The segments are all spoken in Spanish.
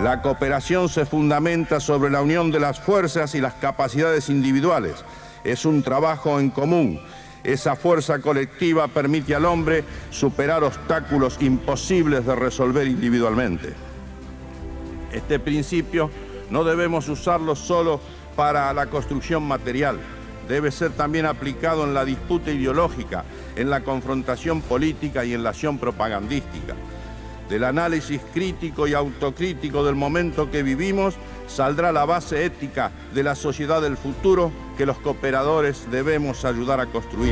La cooperación se fundamenta sobre la unión de las fuerzas y las capacidades individuales. Es un trabajo en común. Esa fuerza colectiva permite al hombre superar obstáculos imposibles de resolver individualmente. Este principio no debemos usarlo solo para la construcción material. Debe ser también aplicado en la disputa ideológica, en la confrontación política y en la acción propagandística. Del análisis crítico y autocrítico del momento que vivimos saldrá la base ética de la sociedad del futuro que los cooperadores debemos ayudar a construir.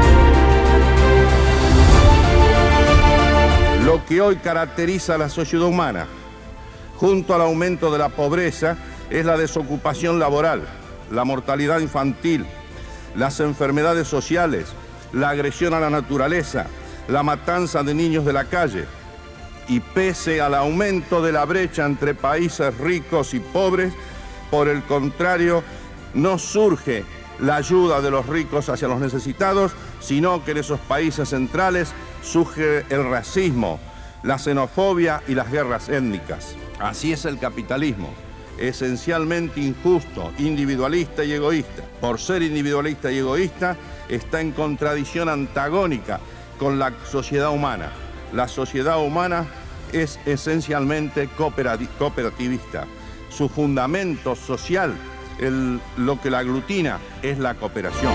Lo que hoy caracteriza a la sociedad humana, junto al aumento de la pobreza, es la desocupación laboral, la mortalidad infantil, las enfermedades sociales, la agresión a la naturaleza, la matanza de niños de la calle. Y pese al aumento de la brecha entre países ricos y pobres, por el contrario, no surge la ayuda de los ricos hacia los necesitados, sino que en esos países centrales surge el racismo, la xenofobia y las guerras étnicas. Así es el capitalismo, esencialmente injusto, individualista y egoísta. Por ser individualista y egoísta, está en contradicción antagónica con la sociedad humana. La sociedad humana es esencialmente cooperativista. Su fundamento social, lo que la aglutina, es la cooperación.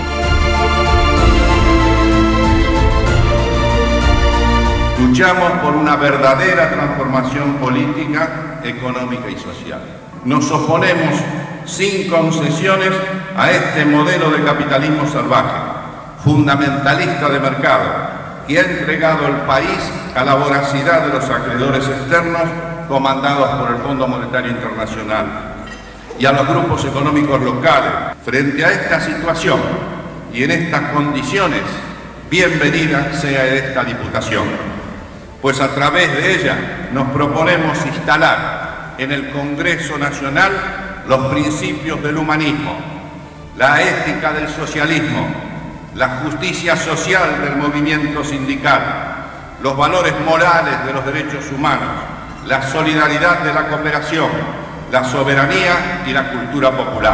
Luchamos por una verdadera transformación política, económica y social. Nos oponemos sin concesiones a este modelo de capitalismo salvaje, fundamentalista de mercado, que ha entregado el país a la voracidad de los acreedores externos comandados por el Fondo Monetario Internacional y a los grupos económicos locales. Frente a esta situación y en estas condiciones, bienvenida sea esta Diputación, pues a través de ella nos proponemos instalar en el Congreso Nacional los principios del humanismo, la ética del socialismo, la justicia social del movimiento sindical, los valores morales de los derechos humanos, la solidaridad de la cooperación, la soberanía y la cultura popular.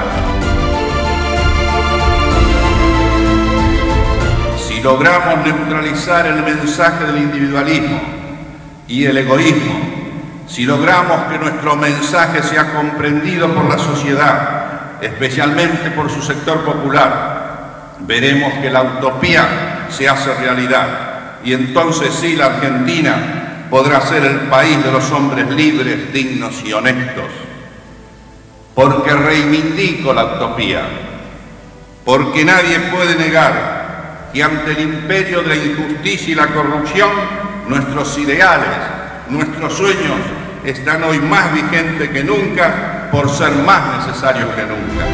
Si logramos neutralizar el mensaje del individualismo y el egoísmo, si logramos que nuestro mensaje sea comprendido por la sociedad, especialmente por su sector popular, veremos que la utopía se hace realidad y entonces sí la Argentina podrá ser el país de los hombres libres, dignos y honestos. Porque reivindico la utopía, porque nadie puede negar que ante el imperio de la injusticia y la corrupción, nuestros ideales, nuestros sueños están hoy más vigentes que nunca por ser más necesarios que nunca.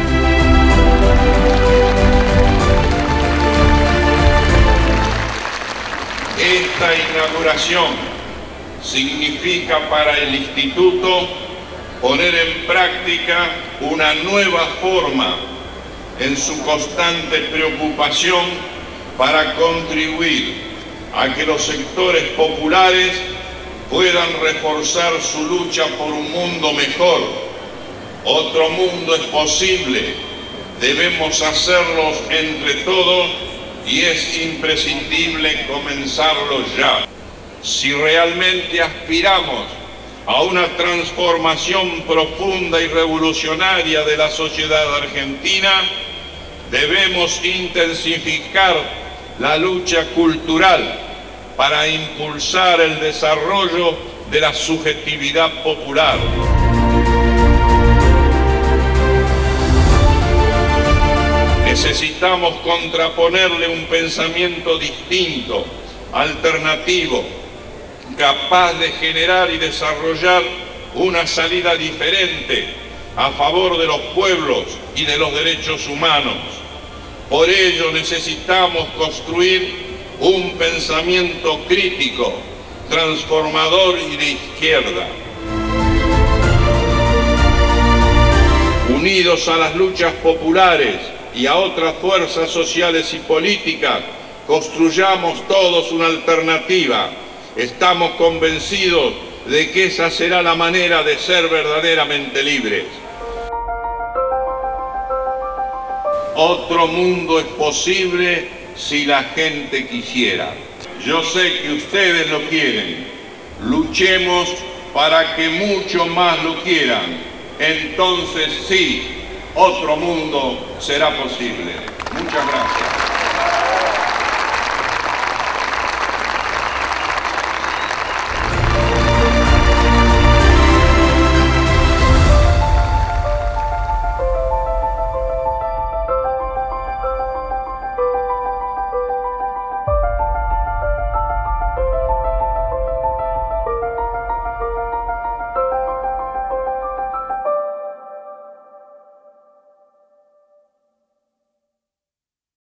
Esta inauguración significa para el Instituto poner en práctica una nueva forma en su constante preocupación para contribuir a que los sectores populares puedan reforzar su lucha por un mundo mejor. Otro mundo es posible, debemos hacerlo entre todos y es imprescindible comenzarlo ya. Si realmente aspiramos a una transformación profunda y revolucionaria de la sociedad argentina, debemos intensificar la lucha cultural para impulsar el desarrollo de la subjetividad popular. Necesitamos contraponerle un pensamiento distinto, alternativo, capaz de generar y desarrollar una salida diferente a favor de los pueblos y de los derechos humanos. Por ello necesitamos construir un pensamiento crítico, transformador y de izquierda. Unidos a las luchas populares y a otras fuerzas sociales y políticas, construyamos todos una alternativa. Estamos convencidos de que esa será la manera de ser verdaderamente libres. Otro mundo es posible si la gente quisiera. Yo sé que ustedes lo quieren. Luchemos para que mucho más lo quieran. Entonces sí, otro mundo será posible. Muchas gracias.